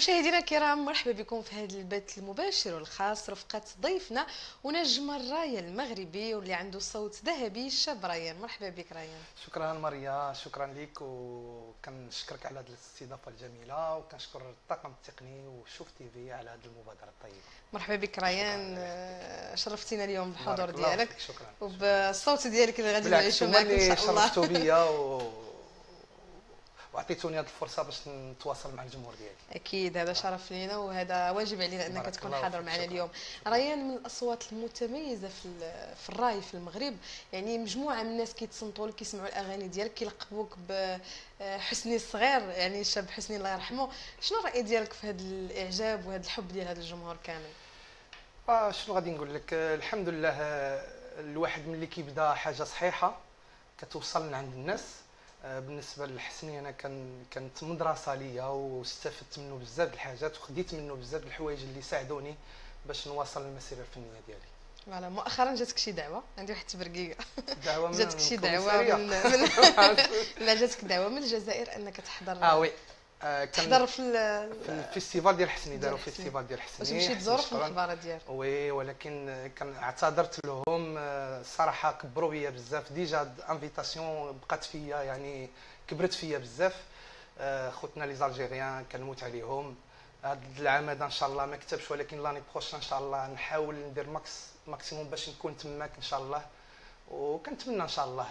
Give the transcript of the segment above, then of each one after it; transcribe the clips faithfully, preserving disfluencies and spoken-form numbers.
مشاهدينا الكرام، مرحبا بكم في هذا البث المباشر والخاص رفقة ضيفنا ونجم الراية المغربي واللي عنده صوت ذهبي الشاب ريان. مرحبا بك ريان. شكرا ماريا، شكرا لك وكنشكرك على هذه الاستضافه الجميله وكنشكر الطاقم التقني وشوف تي في على هذه المبادره الطيبه. مرحبا بك ريان، شرفتينا اليوم بالحضور ديالك شكرا وبالصوت ديالك اللي غادي نعيشوا معك ان شاء الله. شرفتوا بيا و... وعطيتوني هذه الفرصه باش نتواصل مع الجمهور ديالي. اكيد هذا شرف لينا وهذا واجب علينا انك تكون حاضر معنا اليوم. ريان من الاصوات المتميزه في في الراي في المغرب، يعني مجموعه من الناس كيتصنتوا لك كيسمعوا الاغاني ديالك كيلقبوك بحسني الصغير، يعني الشاب حسني الله يرحمه. شنو الراي ديالك في هذا الاعجاب وهذا الحب ديال هذا الجمهور كامل؟ اه شنو غادي نقول لك، الحمد لله الواحد ملي كيبدا حاجه صحيحه كتوصل من عند الناس. بالنسبه لحسني انا كان كانت مدرسه ليا واستفدت منه بزاف د الحاجات وخديت منه بزاف د الحوايج اللي ساعدوني باش نواصل المسيره الفنيه ديالي. فوالا مؤخرا جاتك شي دعوه، عندي واحد التبرقيقه دعوه من جاتك شي دعوه من, من لا جاتك دعوه من الجزائر انك تحضر اه وي آه تحضر في, في الفيستيفال ديال حسني. داروا فيستيفال ديال حسني وتمشي تزور في المقبره ديالو. وي ولكن كان اعتذرت لهم الصراحه، كبروا بيا بزاف. ديجا انفيتاسيون بقات فيا يعني كبرت فيا بزاف. خوتنا لي زالجيريان كنموت عليهم. هذا العام هذا ان شاء الله ما كتبش، ولكن لاني بروش ان شاء الله نحاول ندير ماكس ماكسيموم باش نكون تماك ان شاء الله. وكنتمنى ان شاء الله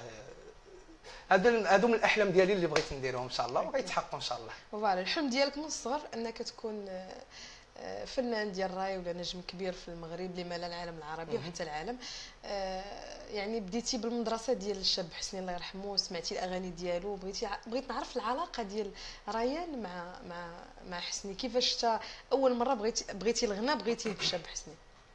هادو هادو من الاحلام ديالي اللي بغيت نديرهم ان شاء الله وغيتحققوا ان شاء الله. فوالا الحلم ديالك من الصغر انك تكون فنان ديال الراي ولا نجم كبير في المغرب، لما لا العالم العربي وحتى العالم. يعني بديتي بالمدرسه ديال الشاب حسني الله يرحمه، سمعتي الاغاني ديالو، بغيتي بغيت نعرف العلاقه ديال ريان مع مع مع حسني. كيفاش تا اول مره بغيتي بغيتي الغناء بغيتيه بالشاب حسني؟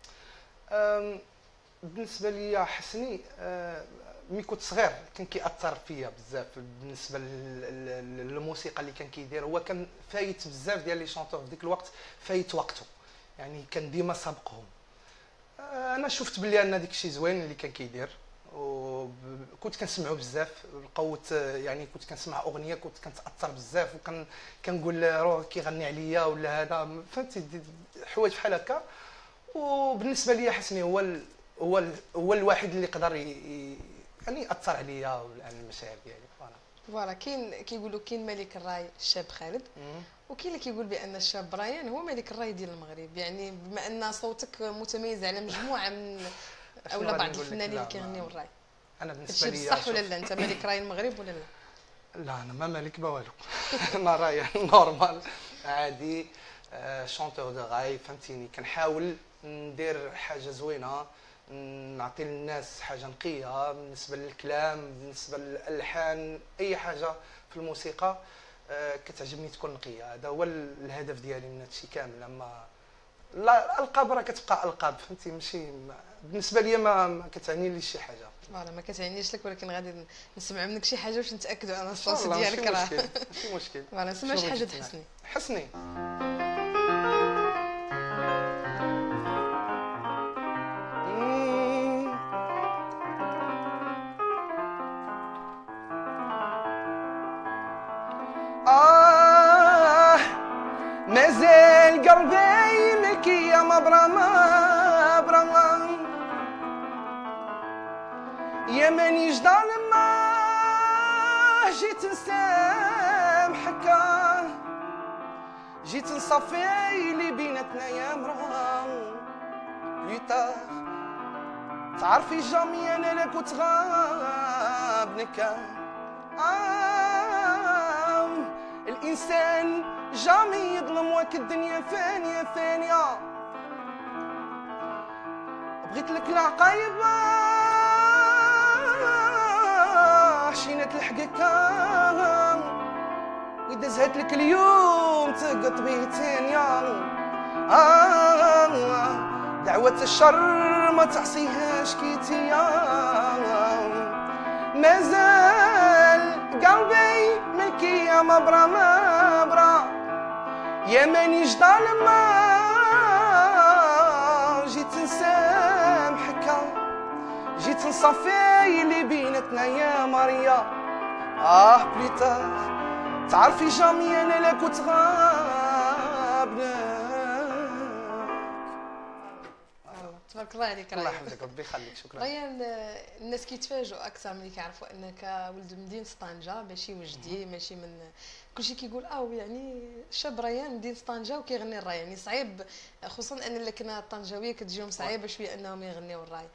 بالنسبه لي حسني ملي كنت صغير كان كيأثر فيا بزاف. بالنسبه للموسيقى اللي كان كيدير، هو كان فايت بزاف ديال لي شونتور في ديك الوقت، فايت وقته يعني كان ديما سابقهم. انا شفت بلي ان داك الشيء زوين اللي كان كيدير وكنت كنسمعو بزاف. لقوت يعني كنت كنسمع اغنيه كنت كنتاثر بزاف وكان كنقول روح كيغني عليا ولا هذا، فهمتي حوايج بحال هكا. وبالنسبه لي حسني هو ال هو ال هو الواحد اللي يقدر يعني اثر عليا وعلى المشاعر ديالي. فوالا فوالا كاين كيقولوا كاين ملك الراي الشاب خالد، وكاين اللي كيقول بان الشاب ريان هو ملك الراي ديال المغرب. يعني بما ان صوتك متميز على مجموعه من اولا بعض الفنانين اللي كيغنيو الراي، انا بالنسبه لي صح ولا لا؟ انت ملك راي المغرب ولا لا؟ لا انا ما ملك ما والو. انا راي نورمال عادي، شونتور دو راي فهمتيني. كنحاول ندير حاجه زوينه، نعطي للناس حاجه نقيه بالنسبه للكلام، بالنسبه للالحان، اي حاجه في الموسيقى كتعجبني تكون نقيه. هذا هو الهدف ديالي من هادشي كامل. اما لا الالقاب راه كتبقى القاب فهمتي، ماشي بالنسبه لي ما, ما كتعني لي شي حاجه. فوالا ما كتعنيش لك، ولكن غادي نسمع منك شي حاجه باش نتاكدوا انا الصوت ديالك راه ماشي مشكل ماشي مشكل. فوالا نسمع شي حاجه د حسني. حسني آه مازال قلبي ملكي يا مبرا مبرا يا ماني جدال ما جيت نسامحك، جيت نصفي اللي بيناتنا يا مرا بليتار. تعرفي جامي انا لا كنت غابنك. آه الانسان جامي يظلم وك الدنيا فانيه فانيه. بغيت لك العقايب حشينات الحقيقه، واذا زهت لك اليوم تقطبي ثانيه. آه دعوة الشر ما تعصيهاش كيتيا. مازال قلبي ملكي يا مبرا مبرا يا ماني جدال ما جيت نسامحك، جيت نصفي اللي بيناتنا يا ماريا. اه بليتار تعرفي جامي انا لا كنت غاب تبارك الله عليك الله ريان. يحفظك ربي يخليك. شكرا. ريان، الناس كيتفاجئوا اكثر ملي كيعرفوا انك ولد مدينه طنجه، ماشي وجدي، ماشي من كلشي كيقول اه يعني شاب ريان مدينه طنجه وكيغني الراي، يعني صعيب خصوصا ان اللكنه الطنجاويه كتجيهم صعيبه شويه انهم يغنيو الراي.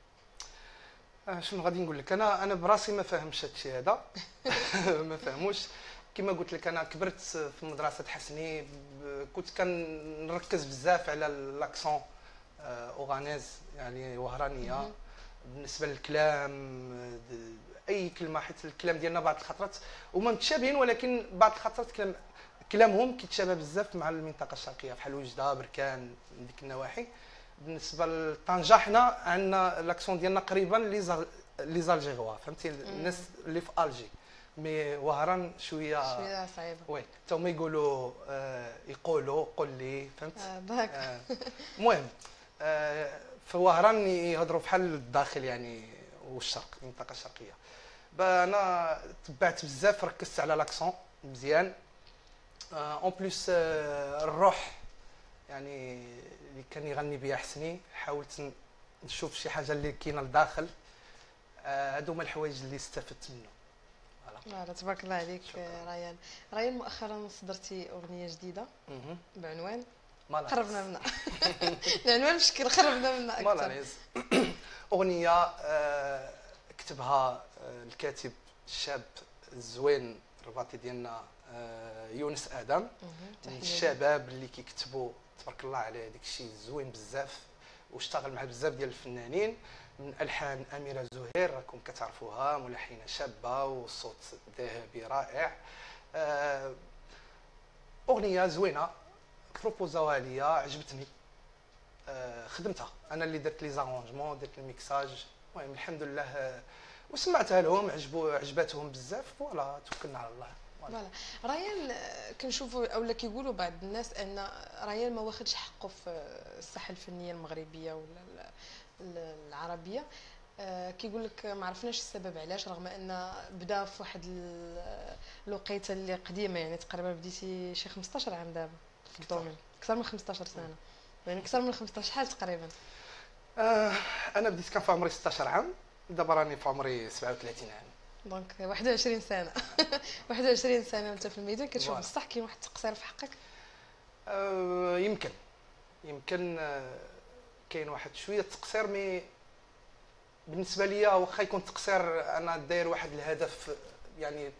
آه شنو غادي نقول لك، انا انا براسي ما فاهمش هذا الشيء هذا. ما فهموش. كما قلت لك انا كبرت في مدرسه حسني، كنت كنركز بزاف على الاكسون اوغانيز يعني وهرانيه. بالنسبه للكلام اي كلمه، حيت الكلام ديالنا بعض الخطرات هما متشابهين، ولكن بعض الخطرات كلام كلامهم كيتشابه بزاف مع المنطقه الشرقيه بحال وجده بركان من ديك النواحي. بالنسبه لطنجه حنا عندنا لاكسون ديالنا قريبا لي لي زالجيروا، فهمتي الناس اللي في الجي، مي وهران شويه شويه صعيبه. وي حتى هما يقولوا آه يقولوا قول لي، فهمت. آه باك. آه المهم آه في وهران يهضروا بحال الداخل يعني والشرق، المنطقه الشرقيه. انا تبعت بزاف، ركزت على لاكسون مزيان. اون بليس الروح يعني اللي كان يغني بها حسني، حاولت نشوف شي حاجه اللي كاينه لداخل. هادو هما الحوايج اللي استفدت منه. فوالا تبارك الله عليك. ريان، ريان مؤخرا صدرتي اغنيه جديده بعنوان قربنا منها. العنوان بشكل قربنا منها اكثر. مالانيز. اغنيه آه كتبها آه الكاتب الشاب الزوين الرباطي ديالنا آه يونس ادم، من الشباب اللي كيكتبوا تبارك الله عليه داك الشيء زوين بزاف، واشتغل مع بزاف ديال الفنانين. من الحان اميره زهير راكم كتعرفوها، ملحنه شابه والصوت ذهبي رائع. آه اغنيه زوينه بروبوزاوها ليا، عجبتني. آه خدمتها انا اللي درت لي زارونجمون، درت الميكساج. المهم الحمد لله آه وسمعتها لهم، عجبوا عجباتهم بزاف. فوالا توكلنا على الله. فوالا ريان، كنشوفوا اولا كيقولوا بعض الناس ان ريان ما واخدش حقه في الساحه الفنيه المغربيه ولا العربيه. كيقول لك ما عرفناش السبب علاش، رغم ان بدا في واحد الوقيته اللي قديمه، يعني تقريبا بديتي شي خمسطاش عام دابا في الدومين، اكثر من خمسطاش سنه، يعني اكثر من خمسطاش شحال تقريبا. آه انا بديت كان في عمري ستطاش عام، دابا راني في عمري سبعة وثلاثين عام، دونك واحد وعشرين سنه. واحد وعشرين سنه وانت في الميدان. كتشوف بصح كاين واحد التقصير في حقك؟ آه يمكن يمكن آه كاين واحد شويه تقصير، مي بالنسبه ليا واخا يكون تقصير انا داير واحد الهدف يعني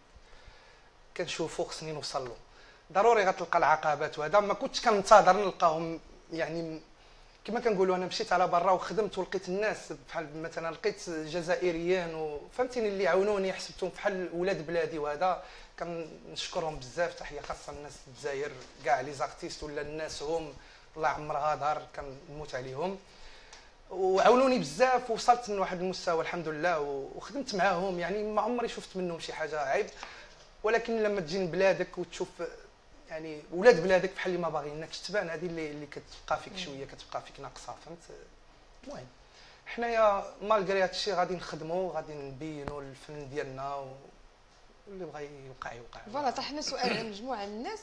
كنشوفو خصني نوصل له. ضروري غتلقى العقبات، وهذا ما كنتش كننتظر نلقاهم. يعني كما كنقولوا انا مشيت على برا وخدمت ولقيت الناس بحال مثلا لقيت جزائريين وفهمتيني اللي عاونوني، حسبتهم بحال ولاد بلادي، وهذا كنشكرهم بزاف. تحيه خاصه الناس الجزائر كاع لي زارتيست ولا الناس هم الله عمرها دار، كنموت عليهم وعاونوني بزاف، ووصلت من واحد المستوى الحمد لله وخدمت معاهم. يعني ما عمري شفت منهم شي حاجه عيب، ولكن لما تجي لبلادك وتشوف يعني ولاد بلادك بحال اللي ما باغيينكش تبان، هذه اللي اللي كتبقى فيك شويه، كتبقى فيك ناقصه، فهمت. المهم حنايا مالغري هذا الشيء غادي نخدموا، غادي نبينوا الفن ديالنا، واللي بغى يوقع يوقع. فوالا طرحنا سؤال عن مجموعه من الناس،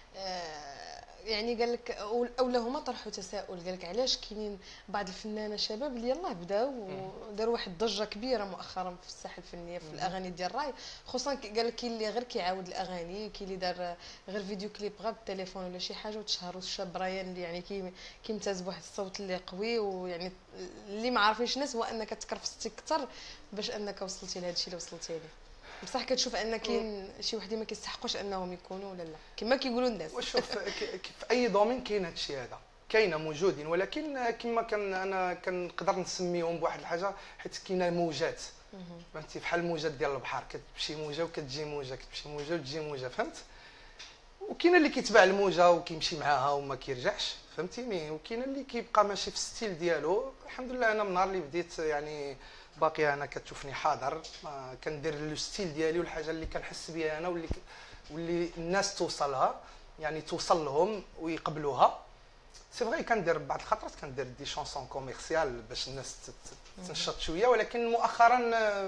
آه يعني قال لك اولا هما طرحوا تساؤل، قال لك علاش كاينين بعض الفنانه شباب اللي يلاه بداو وداروا واحد الضجه كبيره مؤخرا في الساحه الفنيه في الاغاني ديال الراي، خصوصا قال لك كاين اللي غير كيعاود الاغاني، كاين اللي دار غير فيديو كليب غير بالتليفون ولا شي حاجه وتشهر. الشاب ريان اللي يعني كيمتاز بواحد الصوت اللي قوي، ويعني اللي ما عارفينش الناس هو انك تكرفستي اكثر باش انك وصلتي لهذا الشيء اللي وصلتي ليه. بصح كتشوف ان كاين شي وحدين ما كيستحقوش انهم يكونوا ولا لا كما كيقولوا الناس؟ وشوف في اي دومين كاين هذا الشيء هذا، كاينه موجودين، ولكن كما كان انا كنقدر نسميهم بواحد الحاجه، حيت كاينه موجات، فهمتي، بحال الموجات ديال البحر، كتمشي موجه وكتجي موجه، كتمشي موجه وتجي موجه، فهمت. وكاين اللي كيتبع الموجه وكيمشي معاها وما كيرجعش، فهمتيني، وكاين اللي كيبقى ماشي في الستيل ديالو. الحمد لله انا من نهار اللي بديت يعني باقي انا كتشوفني حاضر، كندير لو ستيل ديالي والحاجه اللي كنحس بها انا واللي واللي الناس توصلها، يعني توصل لهم ويقبلوها. سي فغي كندير بعض الخطرات كندير دي شونسون كوميرسيال باش الناس تنشط شويه، ولكن مؤخرا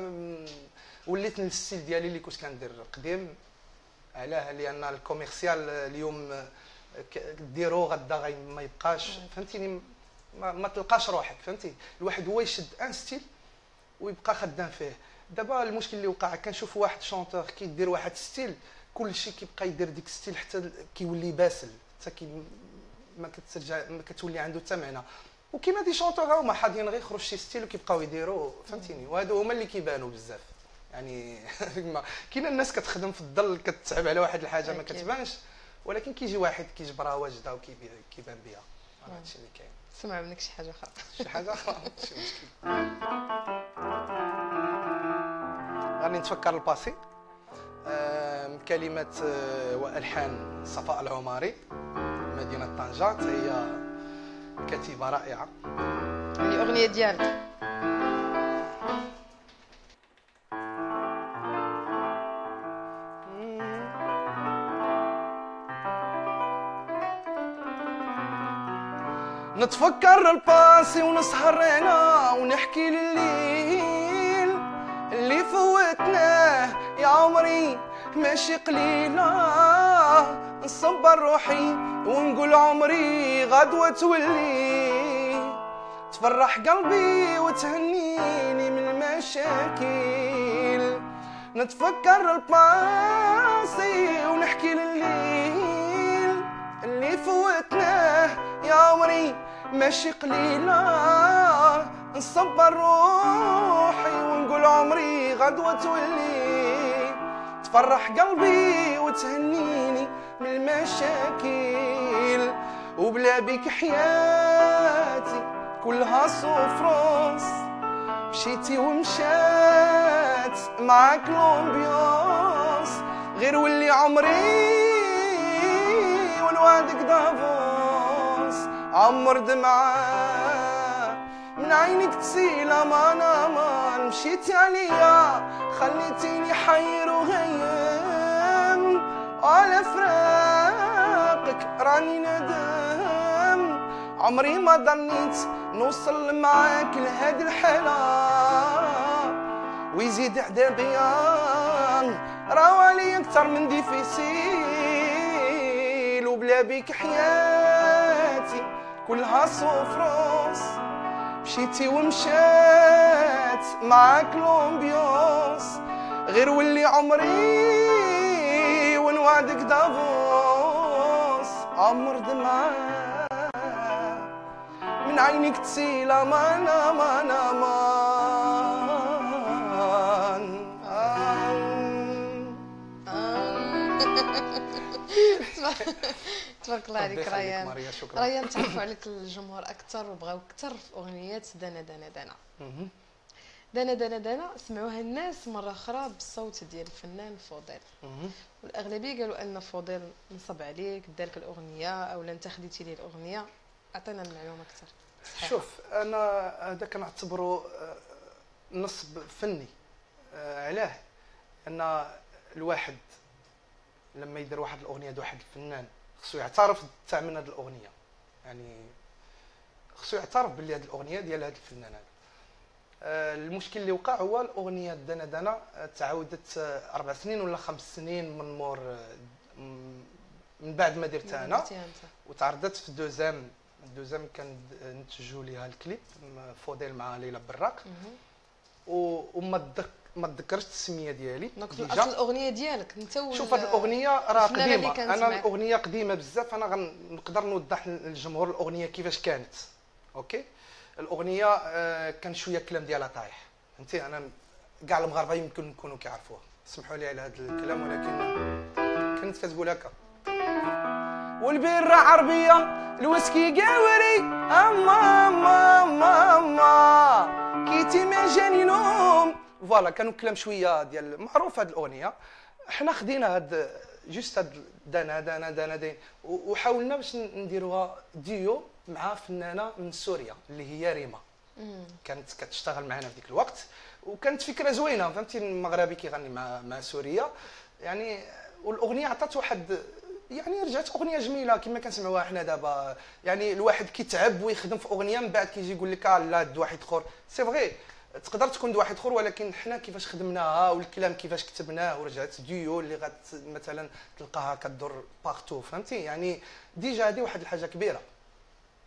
وليت للستيل ديالي اللي كنت كندير قديم. علاه؟ لان الكوميرسيال اليوم ديرو غدا غي ما يبقاش، فهمتيني. ما, ما تلقاش روحك فهمتي. الواحد هو يشد ان ستيل ويبقى خدام فيه. دابا المشكل اللي وقع كنشوف واحد شونتور كيدير واحد ستيل كلشي كيبقى يدير ديك ستيل حتى كيولي باسل حتى كي ما كترجع ما كتولي عنده حتى معنى. وكاين دي شونتور هما حاضيين غير يخرج شي ستيل وكيبقاو يديروا فهمتيني. وهادو هما اللي كيبانوا بزاف يعني كاين الناس كتخدم في الظل كتعب على واحد الحاجه ما كتبانش، ولكن كيجي واحد كيجبرها واجده وكيبان بها. هادشي اللي كاين. سمع منك شي حاجه اخرى. شي حاجه اخرى ماشي مشكل. غادي نتفكر الباسي آه كلمات آه والحان صفاء العماري مدينه طنجه، هي كاتبه رائعه. يعني اغنيه ديالك نتفكر الباسي ونسهر هنا ونحكي لليل اللي فوتناه يا عمري ماشي قليلة. نصبر روحي ونقول عمري غدوة تولي تفرح قلبي وتهنيني من المشاكل. نتفكر الباسي ونحكي لليل اللي فوتناه يا عمري ماشي قليلة. نصبر روحي ونقول عمري غدوة تولي تفرح قلبي وتهنيني من المشاكل. وبلا بيك حياتي كلها صفروس مشيتي ومشات معاك لومبيونس غير واللي عمري والوعدك دافوس عمر دمعة من عينك تسيل امان امان. مشيتي عليا خليتيني حير وغيم على فراقك راني ندم. عمري ما ظنيت نوصل معاك لهاد الحالة ويزيد عذابيا راهو عليا اكتر من ديفيسيل. وبلا بيك حياتي كلها صفروس مشيتي ومشات معاك لومبيونس غير واللي عمري ونوعدك دافوس عمر دمعة من عينك تسيل امان امان امان. تبارك الله عليك ريان. ريان تعرفوا عليك الجمهور اكثر وبغاو اكثر في اغنيات دانا دانا دانا. دانا دانا دانا سمعوها الناس مره اخرى بالصوت ديال الفنان فضيل، والاغلبيه قالوا ان فضيل نصب عليك دارك الاغنيه او انت خديتي ليه الاغنيه. عطينا المعلومه اكثر. شوف انا هذا كنعتبره نصب فني. علاه؟ ان الواحد لما يدير واحد الاغنيه د واحد الفنان خصو يعترف بثمن هذه الاغنيه، يعني خصو يعترف باللي هذه الاغنيه ديال هذا الفنان هذا. المشكل اللي وقع هو الاغنيه دانا دانا تعاودت اربع سنين ولا خمس سنين من مور من بعد ما درتها انا، وتعرضت في دوزام. الدوزام كان نتجوا ليها الكليب فوديل مع ليلى براق، وما ما تذكرتش السميه ديالي. دونك اصل الاغنيه ديالك انت. شوف هذه الاغنيه راه قديمه، انا الاغنيه قديمه بزاف. انا غنقدر نوضح للجمهور الاغنيه كيفاش كانت. اوكي الاغنيه آه كان شويه الكلام ديالها طايح فهمتي. انا كاع المغاربه يمكن يكونوا كيعرفوها، سمحوا لي على هذا الكلام، ولكن كانت كتقول هكا: والبيره عربيه الويسكي قاوري اما اما اما اما كيتي ما جاني نوم. فوالا كانوا كلام شويه ديال معروف هذه الاغنيه. حنا خدينا هاد جوست هاد دانا دانا دانا دين وحاولنا باش نديروها ديو مع فنانه من سوريا اللي هي ريما. كانت كتشتغل معنا في ديك الوقت، وكانت فكره زوينه فهمتي. المغربي كيغني مع مع سوريا يعني، والاغنيه عطات واحد يعني رجعت اغنيه جميله كما كنسمعوها حنا دابا. يعني الواحد كيتعب ويخدم في اغنيه من بعد كيجي يقول لك لا د واحد اخر. سي فغي تقدر تكون د واحد اخر، ولكن حنا كيفاش خدمناها والكلام كيفاش كتبناه ورجعت ديو اللي غت مثلا تلقاها كدور بارتو فهمتي. يعني ديجا هذه واحد الحاجه كبيره.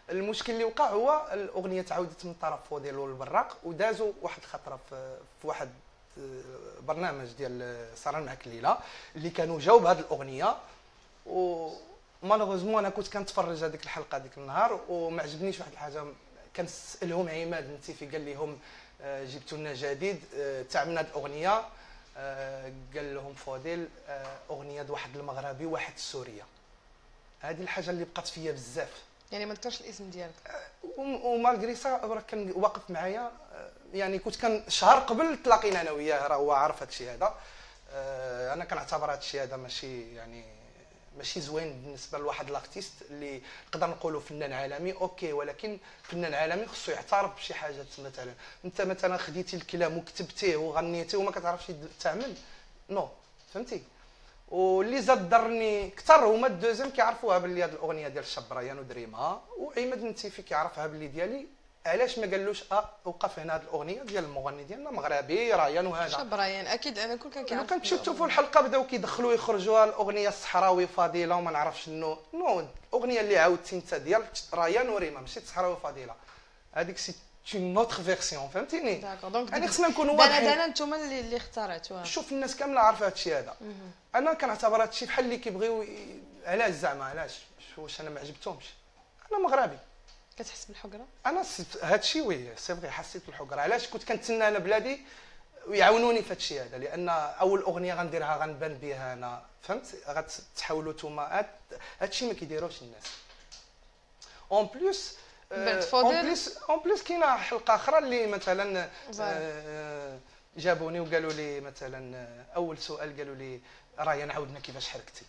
المشكل اللي وقع هو الاغنيه تعاودت من طرف فوديل والبراق ودازوا واحد الخطره في في واحد برنامج ديال سهران معك الليله اللي كانوا جاوا بهذه الاغنيه و مالوغوزمون انا كنت كنتفرج هذيك الحلقه ديك النهار وما عجبنيش واحد الحاجه. كنسالهم عماد النتيفي قال لهم آه، جبتوا لنا جديد آه، تاع من هذه الاغنيه آه، قال لهم فوديل آه، اغنيه واحد المغربي وواحد السوريه. هذه الحاجه اللي بقات فيا بزاف يعني ما ذكرش الاسم ديالك ومالغري سا راه كان واقف معايا يعني كنت كان شهر قبل تلاقينا انا وياه راه هو عارف هذا الشيء هذا. آه، انا كنعتبر هذا الشيء هذا ماشي يعني ماشي زوين بالنسبه لواحد لاختيست اللي نقدر نقولوا فنان عالمي اوكي ولكن فنان عالمي خصو يعترف بشي حاجات. مثلا انت مثلا خديتي الكلام وكتبتيه وغنيتيه وما كتعرفش تعمل نو فهمتي. واللي زاد ضرني اكثر هما الدوزيام كيعرفوها باللي هذه الاغنيه ديال الشبريان ودريمها وعماد النتيفي كيعرفها باللي ديالي علاش ما قالوش اه وقف هنا هذه الاغنيه ديال المغني ديالنا مغربي ريان وهذا شبريان اكيد انا كل كان كيعرف. لو كنت شفتوا في الحلقه بداو كيدخلوا يخرجوها الاغنيه الصحراوي فضيله وما نعرفش شنو نو الاغنيه اللي عاودتي انت ديال ريان وريما ماشي الصحراوي فضيله هذيك سي اون اوتر فيرسيون فهمتيني. داكور دونك يعني خصنا نكونوا واضحين. انا انتم اللي اللي اختاريتوها. شوف الناس كامله عارفه هذا الشيء هذا. انا كنعتبر هذا الشيء بحال اللي كيبغيو علاش زعما علاش واش انا ما عجبتهمش. انا مغربي كتحس بالحقره. انا هذا الشيء وي سي فغي حسيت بالحقره. علاش كنت كنتسنى انا بلادي ويعاونوني في هذا الشيء هذا لان اول اغنيه غنديرها غنبان بها انا فهمت غتحاولوا نتوما هذا الشيء ما كيديروش الناس. اون بليس اون بليس اون بليس كاينه حلقه اخرى اللي مثلا آه جابوني وقالوا لي مثلا اول سؤال قالوا لي راهي نعاودنا كيفاش حركتي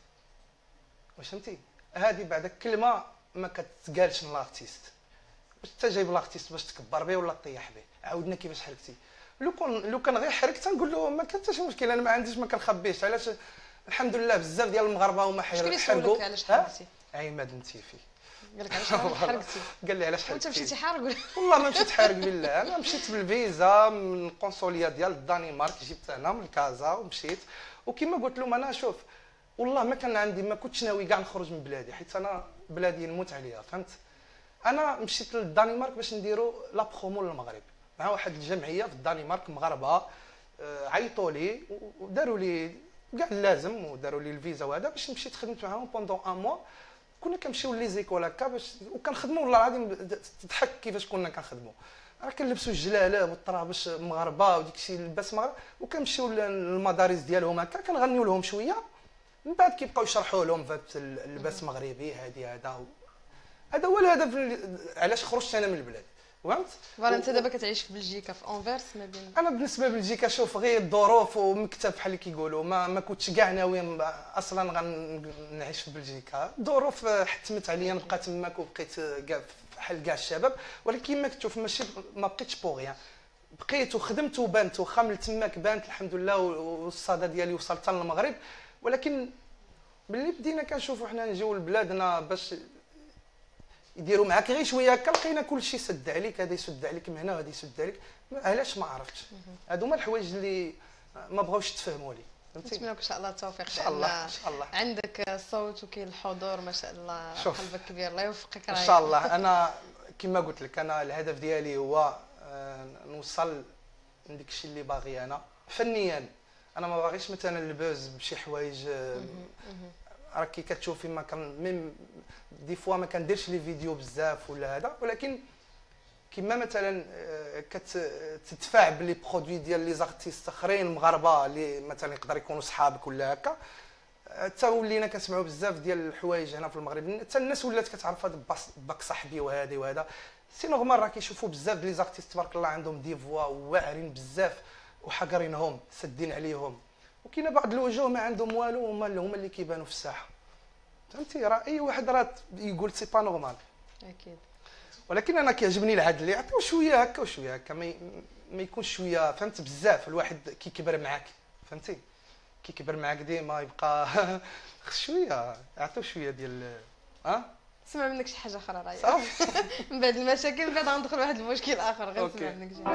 واش فهمتي. هذه بعد كلمه ما كتقالش لارتيست واش انت جايب لارتيست باش تكبر به ولا تطيح به. عاودنا كيفاش حركتي. لو كان لو كان غير حركت نقول له ما كان حتى شي مشكل انا ما عنديش ما كنخبيش. علاش الحمد لله بزاف ديال المغاربه هما حرقوا. شكون اللي علاش حركتي؟ عماد النتيفي قال لك علاش حركتي. قال لي علاش حركتي. وانت مشيتي حارق والله ما مشيت حارق بالله. انا مشيت بالفيزا من القنصليه ديال الدنمارك جبت انا من كازا ومشيت وكما قلت لهم انا شوف والله ما كان عندي ما كنتش ناوي كاع نخرج من بلادي حيت انا بلادي نموت عليها فهمت. انا مشيت للدنمارك باش نديروا لا برومو للمغرب مع واحد الجمعيه في الدنمارك مغاربه. عيطوا لي وداروا لي كاع اللازم وداروا لي الفيزا وهذا باش مشيت خدمت معاهم بوندون ان موا. كنا كنمشيو لي زيكول هكا باش وكنخدموا والله العظيم تضحك كيفاش كنا كنخدموا. راه كنلبسوا الجلاله والطرابش مغاربه وديك الشيء لباس مغرب وكنمشيو للمدارس ديالهم هكا كنغنيو لهم شويه من بعد كيبقاو يشرحوا لهم فهاد اللباس مغربي هادي هذا هذا هو الهدف علاش خرجت انا من البلاد فهمت. فوالا انت دابا كتعيش في بلجيكا في انفيرس ما بين. انا بالنسبه لبلجيكا شوف غير الظروف ومكتب بحال اللي كيقولوا ما ما كنتش كاع ناوي اصلا غنعيش في بلجيكا. الظروف حتمت عليا نبقى تماك وبقيت كاع بحال كاع الشباب ولكن كما كتشوف ماشي ما بقيتش بوغيان بقيت وخدمت وبانت وخا من تماك بانت الحمد لله والصدى ديالي وصلت للمغرب. ولكن ملي بدينا كنشوفوا حنا نجيو لبلادنا باش يديروا معاك غير شويه هكا لقينا كلشي سد عليك هذا يسد عليك من هنا وهذا يسد عليك. علاش ما عرفتش. هادو هما الحوايج اللي ما بغاوش تفهموا لي فهمتي. نتمنى لك ان شاء الله التوفيق. ان شاء الله ان شاء الله. عندك الصوت وكاين الحضور ما شاء الله قلبك كبير الله يوفقك. ان شاء الله. انا كما قلت لك انا الهدف ديالي هو نوصل لديك الشيء اللي باغي انا فنيا. انا ما باغيش مثلا البوز بشي حوايج راكي كتشوفي ما كان ميم دي فوا ما كنديرش لي فيديو بزاف ولا هذا ولكن كما مثلا كتدفع بلي برودوي ديال لي زارتيست اخرين مغاربه اللي مثلا يقدر يكونوا صحابك ولا هكا حتى ولينا كنسمعوا بزاف ديال الحوايج هنا في المغرب. حتى الناس ولات كتعرف هذا باك صاحبي وهذه وهذا سي نورمال راه كيشوفوا بزاف ديال لي زارتيست تبارك الله عندهم دي فوا واعرين بزاف وحاقرينهم سادين عليهم وكاينه بعض الوجوه ما عندهم والو هما اللي هما اللي كيبانوا في الساحه فهمتي. راه اي واحد راه يقول سي با نورمال اكيد. ولكن انا كيعجبني العدل اللي يعطيو شويه هكا وشويه هكا ما, ما يكونش شويه فهمت بزاف. الواحد كيكبر معاك فهمتي كيكبر معاك ديما يبقى شويه يعطيو شويه ديال ها سمع منك شي حاجه اخرى راهي صافي. من بعد المشاكل من بعد غندخل واحد المشكل اخر غير نسمع منك شي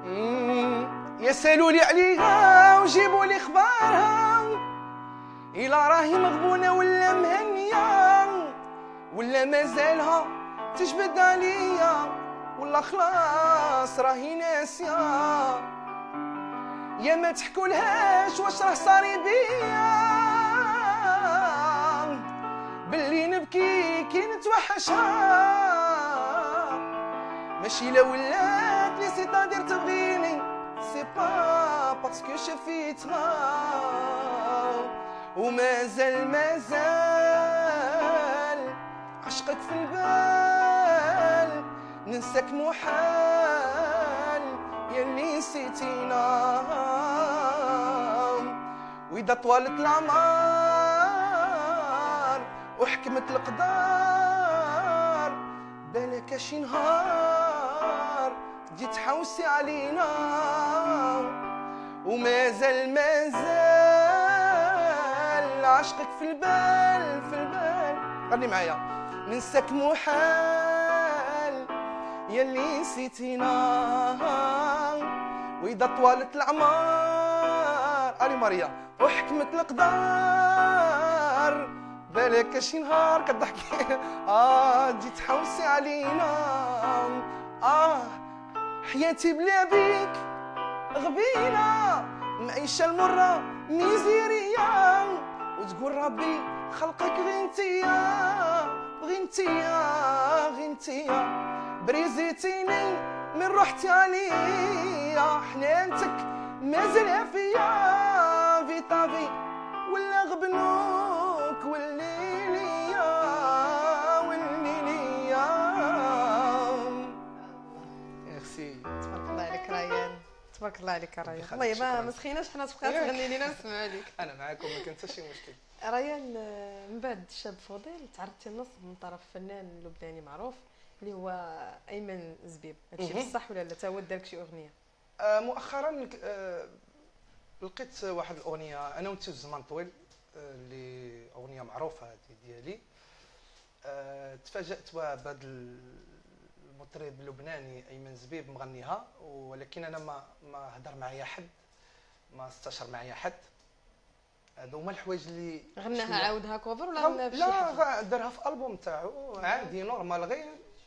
يسالوا لي عليها وجيبوا لي اخبارها قيلا راهي مغبونه ولا مهنيه ولا مازالها تجبد عليا ولا خلاص راهي ناسيه يا ما تحكولهاش واش راه صاري بيا باللي نبكي كي نتوحشها ماشي لا ولات لي سيتادير تبغيني سي با باسكو شفيتها ومازال مازال عشقك في البال ننساك محال يلي نسيتينا واذا طوالت العمار وحكمت القدر بالك شي نهار تجي تحوسي علينا ومازال مازال عشقك في البال في البال غني معايا ننساك محال يلي نسيتينا واذا طوالت العمار الي ماريا وحكمت القدر بالك شي نهار كضحكي اه تجي تحوسي علينا اه حياتي بلا بيك غبينا معيشه المره ميزيريه وتقول ربي خلقك غير انتيا غير انتيا غير انتيا بريزيتيني من روحتي عليا حنانتك مازال فيا في طافي ولا غبنوك واللي ليا واللي ليا. ميرسي تبارك الله عليك ريان تبارك الله عليك ريان والله ما ما سخيناش حنا تبقى تغني لينا نسمعوا لك. انا معاكم ما كان حتى شي مشكل. ريان من بعد الشاب فضيل تعرضتي للنصب من طرف فنان لبناني معروف اللي هو ايمن زبيب، هادشي بصح ولا لا؟ تا هو دارك شي اغنيه آه مؤخرا آه لقيت واحد الاغنيه انا وانت الزمان طويل آه اللي اغنيه معروفه هذه ديالي. آه تفاجات بهذا المطرب اللبناني ايمن زبيب مغنيها، ولكن انا ما ما هضر معايا حد، ما استشر معايا حد. هادو هما الحوايج اللي غناها عاودها كوفر ولا غناها في شي لا دارها في البوم تاعو عادي نورمال غير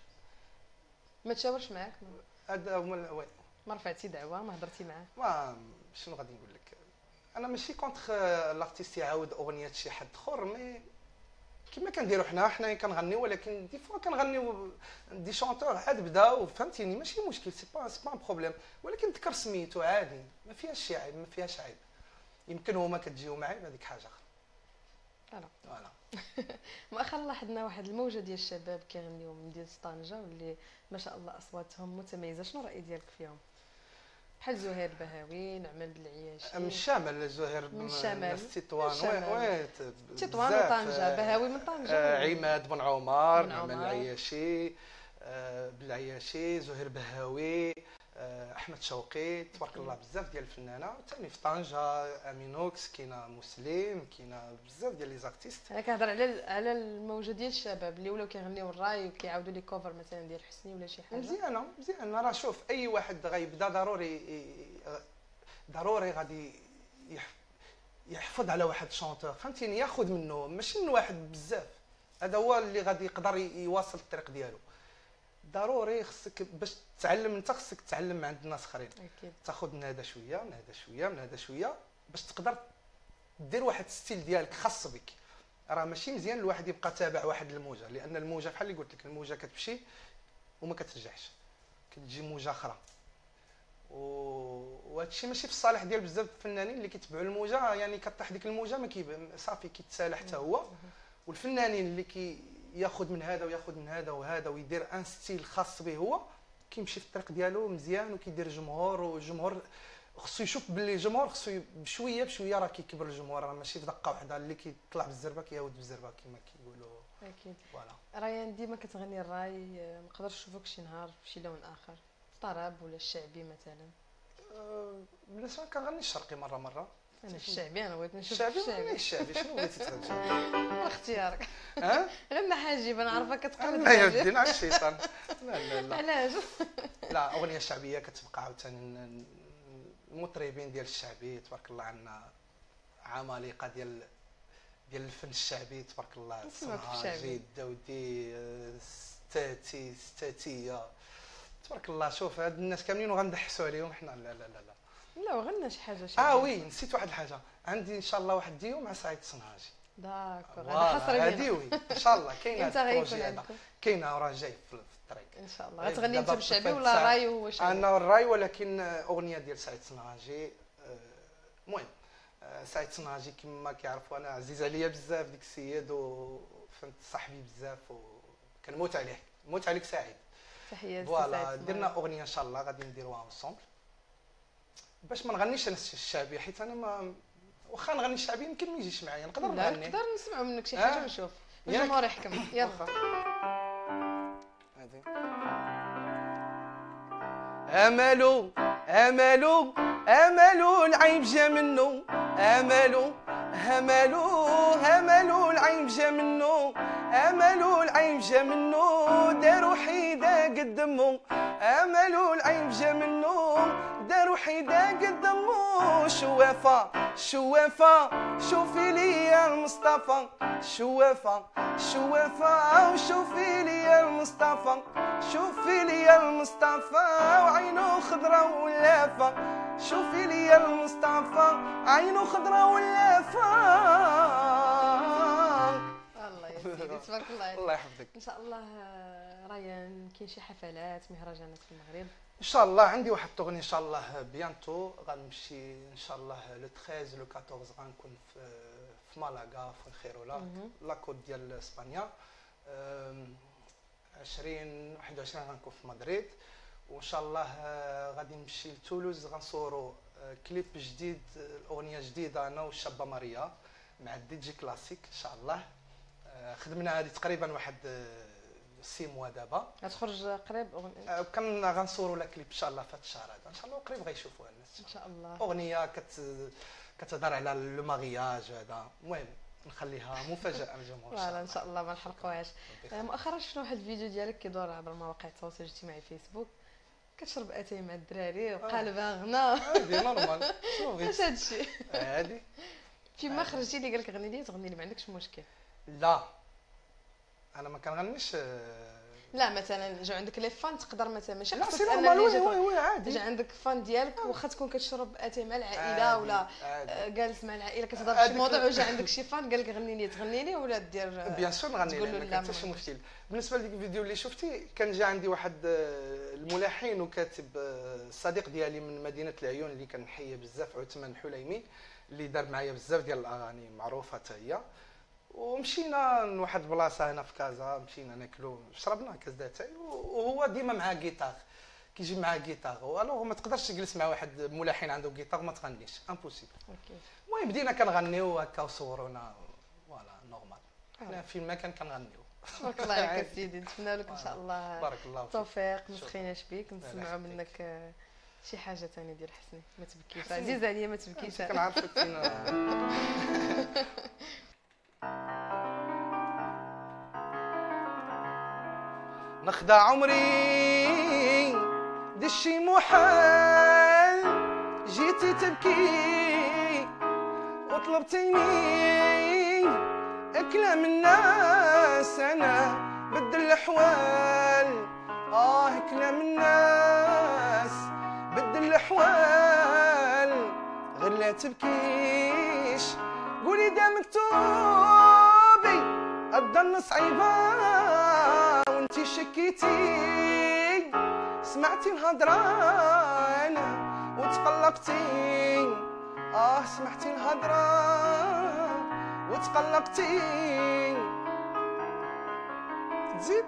ما تشاورش معاك؟ هذا هما وي ما رفعتي دعوه ما هضرتي معاه؟ ما شنو غادي نقول لك، انا ماشي كونتر لارتيست يعاود اغنيه شي حد اخر، مي كما كنديروا حنا حنا كنغنيو، ولكن دي فوا كنغنيو دي شونتور عاد بداو فهمتيني ماشي مشكل، سي با سي با بروبليم، ولكن ذكر سميتو عادي ما فيهاش شي عيب ما فيهاش عيب. يمكن هما كتجيو معايا هذيك حاجه اخرى. فوالا فوالا. مؤخرا لاحظنا واحد الموجه ديال الشباب كيغنيو من ديال طنجه واللي ما شاء الله اصواتهم متميزه، شنو الراي ديالك فيهم؟ بحال زهير بهاوي، نعمان العياشي من الشمال، زهير من الشمال من تطوان وي تطوان وطنجه، بهاوي من طنجه، آه عماد بن عمر، نعمان العياشي، آه بالعياشي، زهير بهاوي، احمد شوقي، تبارك الله بزاف ديال الفنانه ثاني في طنجه، امينوكس، كاينه مسلم، كاينه بزاف ديال لي زارتيست. انا كنهضر على على الموجه ديال الشباب اللي ولاو كيغنيو الراي وكيعاودوا لي كوفر مثلا ديال حسني ولا شي حاجه. مزيانه مزيانه، راه شوف اي واحد غيبدا ضروري ضروري غادي يحفظ على واحد شونتور فهمتيني، ياخذ منه ماشي من واحد بزاف، هذا هو اللي غادي يقدر يواصل الطريق ديالو. ضروري خصك باش تتعلم انت، خصك تتعلم من عند الناس اخرين، اكيد تاخذ من هذا شويه من هذا شويه من هذا شويه باش تقدر دير واحد ستيل ديالك خاص بك. راه ماشي مزيان الواحد يبقى تابع واحد الموجه، لان الموجه بحال اللي قلت لك الموجه كتمشي وما كترجعش، كتجي موجه اخرى، وهذا الشيء ماشي في الصالح ديال بزاف الفنانين اللي كيتبعوا الموجه، يعني كطيح ديك الموجه ما كيب صافي كيتسالى حتى هو. والفنانين اللي كي ياخذ من هذا وياخذ من هذا وهذا ويدير ان ستيل خاص به هو، كيمشي في الطريق ديالو مزيان وكيدير جمهور، والجمهور خصو يشوف باللي الجمهور خصو بشويه بشويه راه كيكبر الجمهور، راه ماشي في دقه واحده اللي كيطلع بالزربه كيعاود بالزربه كما كيقولوا. اكيد. فوالا. ريان ديما كتغني الراي، ما نقدرش نشوفك شي نهار في شي لون اخر، الطرب ولا الشعبي مثلا؟ أه بالنسبه كنغني الشرقي مره مره. انا الشعبي انا بغيت نشوف الشعبي. الشعبي الشعبي شنو بغيتي تغني؟ اختيارك. ها غنى حاجب انا عارفه كتقلد لا يا ودي على الشيطان. لا لا لا علاش؟ لا اغنيه شعبيه كتبقى عاوتاني المطربين ديال الشعبي تبارك الله عندنا عمالقه ديال ديال الفن الشعبي تبارك الله. نسمعك في صنهاجي الشعبي. الداودي آه، ستاتي ستاتيه تبارك الله. شوف هاد الناس كاملين وغندحسوا عليهم حنا. لا لا لا لا لا وغنى شي حاجه شي اه وي نسيت واحد الحاجه. عندي ان شاء الله واحد ديو مع سعيد صنهاجي. داكور فوالا، هذا حصري هادي لينا وي ان شاء الله. كاين امتى هاد غيكون البروجي هذا عندكم كاينه وراه جاي في في الطريق. ان شاء الله؟ غير غتغني انت دابا بالشعبي في ولا الساعة. راي هو شعبي؟ انا الراي ولكن اغنيه ديال سعيد صنهاجي. آه، المهم آه، سعيد صنهاجي كما كيعرفوا انا عزيز عليا بزاف ديك السيد وفهمت صاحبي بزاف وكنموت عليه. موت عليك سعيد. تحيات فوالا درنا اغنيه ان شاء الله غادي نديروها اونصومبل باش ما نغنيش انا الشعبي حيت انا ما واخا نغني الشعبي يمكن ما يجيش معايا. نقدر لا نغني نقدر نسمعوا منك شي آه. حاجه ونشوف ياك؟ الجمهور يحكم. يلا واخا. هادي املو املو املو العيب جا منو. املو هملو هملو العيب جا منو. املو العيب جا منو دارو حيده قدمو. املو العيب جا منو دارو حيده قدمو. شوافه شوافه شوفي لي المصطفى. شوافه شوافه وشوفي لي المصطفى. شوفي لي المصطفى وعينو خضرا ولافه. شوفي لي المصطفى عينو خضرا ولافه. الله يا سيدي تبارك الله عليك. الله يحفظك. ان شاء الله آه، ريان كاين شي حفلات مهرجانات في المغرب؟ ان شاء الله عندي واحد التغني ان شاء الله بيانتو غنمشي ان شاء الله لو ثلاثة لو أربعطاش غنكون في في مالاغا في الخيرولا لاكود ديال اسبانيا. أم، عشرين واحد وعشرين غنكون في مدريد. وان شاء الله آه، غادي نمشي لتولوز غنصوروا آه، كليب جديد آه، الاغنيه جديده انا والشابه ماريا مع الدي جي كلاسيك ان شاء الله. آه، خدمنا هذه تقريبا واحد آه، سي موا دابا. غتخرج قريب أغنية. آه، كان غنصوروا لها كليب ان شاء الله في هذا الشهر هذا ان شاء الله قريب غيشوفوها الناس. ان شاء الله اغنيه كت كتهضر على لو مارياج هذا. المهم نخليها مفاجاه للجمهور فوالا ان شاء الله ما نحرقوهاش. ربي آه، يخليك. مؤخرا شفنا واحد الفيديو ديالك كيدور عبر مواقع التواصل الاجتماعي فيسبوك كتشرب اتاي مع الدراري وقالبها غنى. عادي نورمال شنو واش بغيت هادشي؟ عادي. فيما خرجتي لي قال لك غني لي تغني لي ما عندكش مشكل؟ لا انا ما كنغنيش. آه، لا مثلا جا عندك لي فان تقدر مثلا ماشي لا خصك سي انا نورمال. اللي وي جات وي وي عادي. جا عندك فان ديالك واخا تكون كتشرب اتاي مع العائله عادي، ولا عادي. آه، جالس مع العائله كتهضر في هذيك شي موضوع ال- وجا عندك شي فان قال لك غني لي تغني لي ولا دير بيان سور نغني تقول له لها، لا ما كان حتى شي ما- مشكل. بالنسبه لديك الفيديو اللي شفتي كان جا عندي واحد آه، الملحن وكاتب آه، صديق ديالي من مدينه العيون اللي كنحييه بزاف عثمان الحليمي اللي دار معايا بزاف ديال الاغاني معروفه حتى هي. ومشينا لواحد البلاصه هنا في كازا مشينا ناكلو شربنا كاس داتاي وهو ديما معاه جيتار كيجيب معاه جيتار. والوغ ما تقدرش تجلس مع واحد ملحن عنده جيتار ما تغنيش امبوسيبل. اوكي المهم بدينا كنغنيو هكا وصورونا فوالا نورمال. حنا فين ما كان كنغنيو. تبارك الله عليك سيدي نتمنى لك ان شاء الله بارك الله فيك. التوفيق ما شكراً. تخيناش بيك نسمعوا يحفظك. منك آه، شي حاجه ثانيه ديال حسني ما تبكيش حسني. عزيزه عليا ما تبكيش. كنعرفك فين. نخدع عمري دشي محال جيتي تبكي وطلبتيني اكلام الناس انا بدل الاحوال. اه كلام الناس بدل الاحوال غير لا تبكيش قولي دا مكتوبي الظن صعيبه وانتي شكيتي سمعتي الهضره انا وتقلقتي. اه سمعتي الهضره وتقلقتي. تزيد.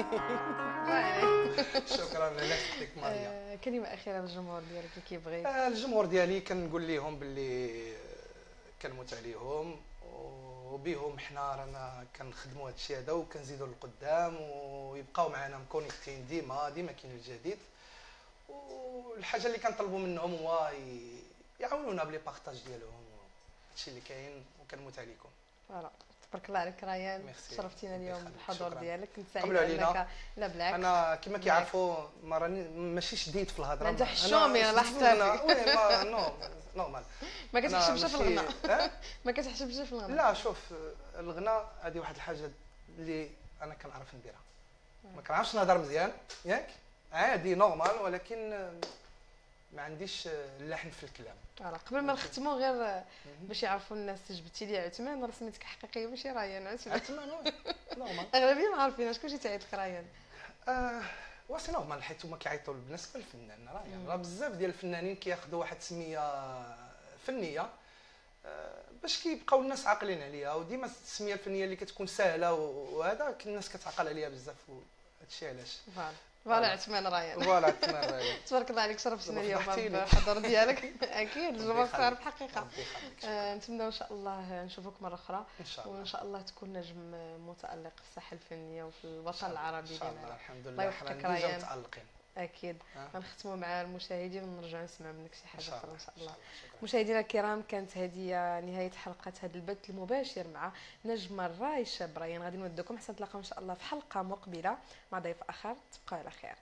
شكرا لك يعطيك ماريا. آه، كلمه اخيره للجمهور ديالك اللي كيبغي. آه، الجمهور ديالي كنقول لهم باللي كنموت عليهم وبيهم حنا رانا كنخدموا هذا الشيء هذا وكنزيدوا للقدام ويبقاو معنا مكونيكتين ديما ديما كاين الجديد. والحاجه اللي كنطلبوا منهم هو ي- يعاونونا بلي بارطاج ديالهم. هادشي اللي كاين وكنموت عليكم. فوالا تبارك الله عليك ريان، ميرسي. شرفتينا اليوم يخليك. بالحضور شكراً. ديالك، كنت قبلوا سعيده علينا. انك لا بالعكس انا كما كيعرفوا ما راني ماشي شديد في الهضره. انت حشومي أنا الله شديد يحفظك. في الغناء. وي ما نو نورمال. ما أنا كتحشمش في ماشي- الغناء أه؟ ما كتحشمش في الغناء. لا شوف، الغناء هذه واحد الحاجه اللي انا كنعرف نديرها. ما كنعرفش نهضر مزيان ياك عادي نورمال، ولكن ما عنديش اللحن في الكلام. فوالا قبل ما نختموا غير باش يعرفوا الناس جبتي لي عثمان، راه سميتك حقيقيه ماشي ريان عثمان. عثمان وي نورمال. اغلبيه ما عارفين شكون شي تعيط لك ريان. آه واسي نورمال، حيت هما كيعيطوا بالنسبه للفنان. راه يعني راه بزاف ديال الفنانين كياخذوا واحد السميه فنيه آه باش كيبقاو الناس عاقلين عليها، وديما السميه الفنيه اللي كتكون سهله وهذا الناس كتعقل عليها بزاف، وهادشي علاش. فوالا فوالا عثمان ريان. فوالا عثمان راه تبارك الله عليك، شرفتنا اليوم فضحتيني. بالحضور ديالك. اكيد الجمهور يخليك. تعرف الحقيقه. ربي يخليك. آه، نتمنى ان شاء الله نشوفك مره اخرى، ان شاء الله وان شاء الله تكون نجم متالق في الساحه الفنيه وفي الوطن العربي ان شاء الله. ديالنا. الحمد الله لله يوفقك حنا ديجا ريان. متالقين. اكيد آه. غنختموا مع المشاهدين ونرجعوا نسمع منك شي ان حاجه شاء اخرى الله ان شاء الله. شكرا. مشاهدينا الكرام، كانت هذه نهايه حلقه هذا البث المباشر مع نجم الراي الشاب ريان. غادي نودكم حتى نتلاقاو ان شاء الله في حلقه مقبله مع ضيف اخر. تبقاو على خير.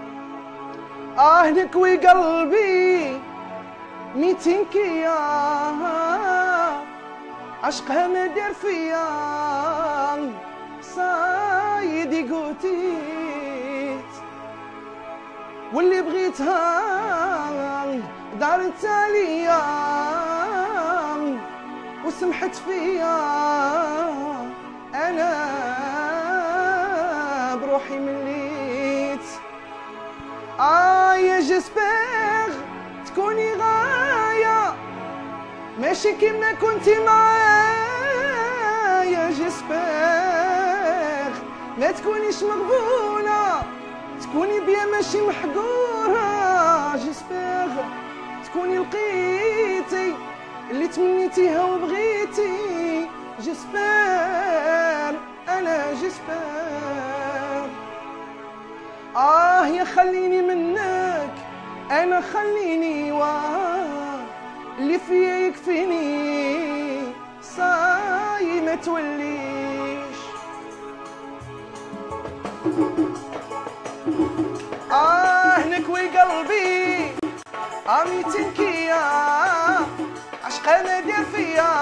آه نكوي قلبي ميتين كيا، عشقها ما دار فيا، صايدي قوتيت واللي بغيتها دارت عليا وسمحت فيا، انا بروحي مليت. آه يا جسبيغ تكوني غاية ماشي كيما كنتي معايا، جسبيغ ما تكونيش مغبونة، تكوني بيا ماشي محقورة، جسبيغ تكوني لقيتي اللي تمنيتيها وبغيتي، جسبيغ أنا جسبيغ. آه يا خليني منك أنا خليني، واه اللي فيا يكفيني، صاي ما توليش. آه نكوي قلبي عمي تنكيا، عشقها ما دار فيا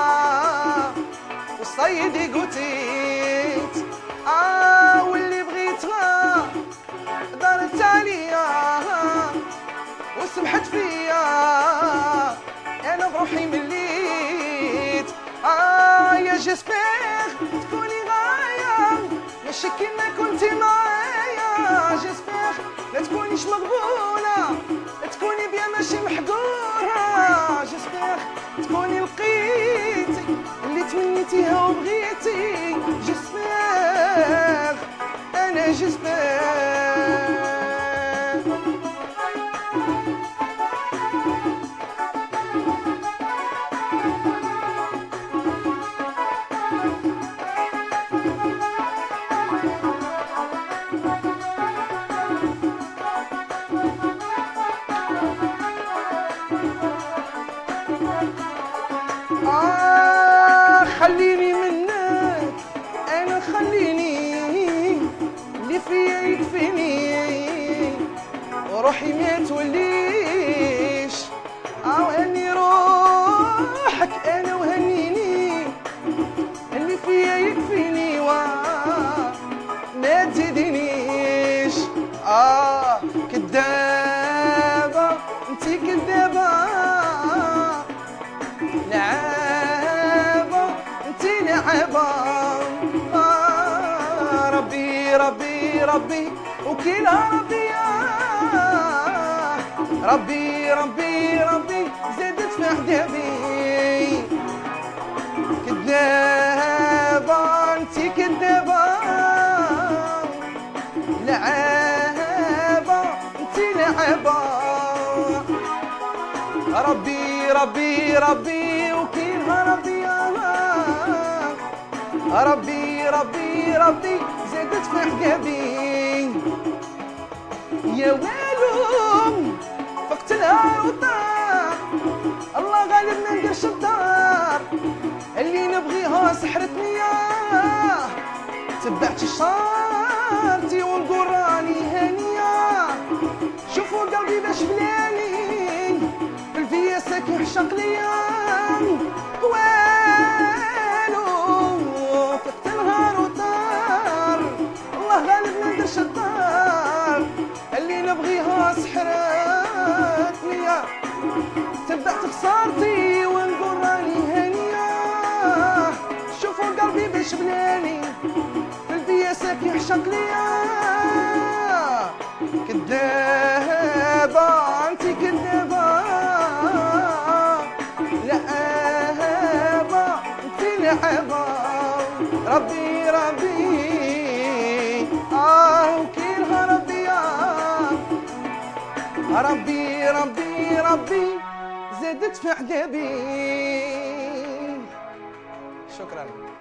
وصيدي قوتيت. آه واللي بغيتها دارت عليا وسمحت فيا، انا بروحي مليت. اه يا جسبيغ تكوني غاية ماشي كيما كنتي معايا، جسبيغ لا تكونيش مغبونة، تكوني بيا ماشي محقورة، جسبيغ تكوني لقيتي اللي تمنيتيها وبغيتي، جسبيغ انا جسبيغ. آه خليني منك أنا خليني، اللي فيا يكفيني وروحي ما توليش. آه وهني روحك أنا وهنيني، اللي فيا يكفيني وما تزيدنيش. آه كدابة انتي كدابة، لعابة انتي لعابة. آه ربي ربي ربي وكيلها ربي، آه ربي ربي ربي زادت في عذابي. كدابة انتي كدابة، لعابة انتي لعابة. ربي ربي ربي وكيلها ربي، آه ربي ربي ربي زادت في حجابي. يا ويلو فقت الهار وطار الله غالب ما نديرش الدار اللي نبغيها سحرتني ياه تبعت شارتي ونقول راني هانيه شوفوا قلبي باش بلاني الفيا ساكن حشق ليا والو فقت النهار وطار الله غالب ما نديرش الدار اللي نبغيها سحرتني ياه تبعت خسارتي ونقول راني هانيه شوفوا قلبي باش بلاني قلبي ساكن حشق ليا كدابه انتي كدابه لعابه انتي لعابه ربي ربي اه وكيلها ربي يا ربي ربي ربي زادت في عذابي. شكرا.